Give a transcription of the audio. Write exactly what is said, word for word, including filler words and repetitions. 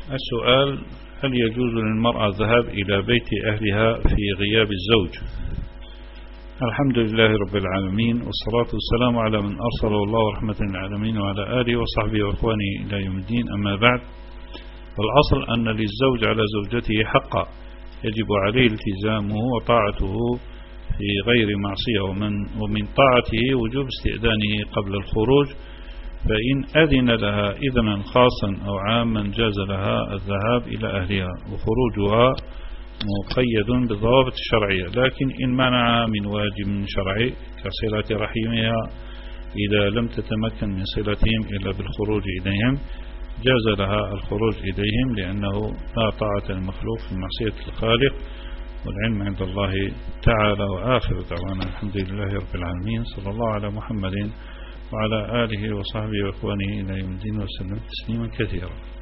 السؤال: هل يجوز للمرأة الذهاب إلى بيت أهلها في غياب الزوج؟ الحمد لله رب العالمين، والصلاة والسلام على من أرسله الله رحمة للعالمين وعلى آله وصحبه وإخوانه إلى يوم الدين. أما بعد، فالأصل أن للزوج على زوجته حقا يجب عليه التزامه وطاعته في غير معصية، ومن, ومن طاعته وجوب استئذانه قبل الخروج، فإن أذن لها إذنا خاصا أو عاما جاز لها الذهاب إلى أهلها، وخروجها مقيد بالضوابط الشرعية. لكن إن منع من واجب شرعي كصلة رحمها إذا لم تتمكن من صلتهم إلا بالخروج إليهم، جاز لها الخروج إليهم، لأنه لا طاعة المخلوق في معصية الخالق، والعلم عند الله تعالى. وآخر دعوانا الحمد لله رب العالمين، صلى الله على محمد وعلى آله وصحبه وإخوانه إلى يوم الدين، وسلم تسليما كثيرا.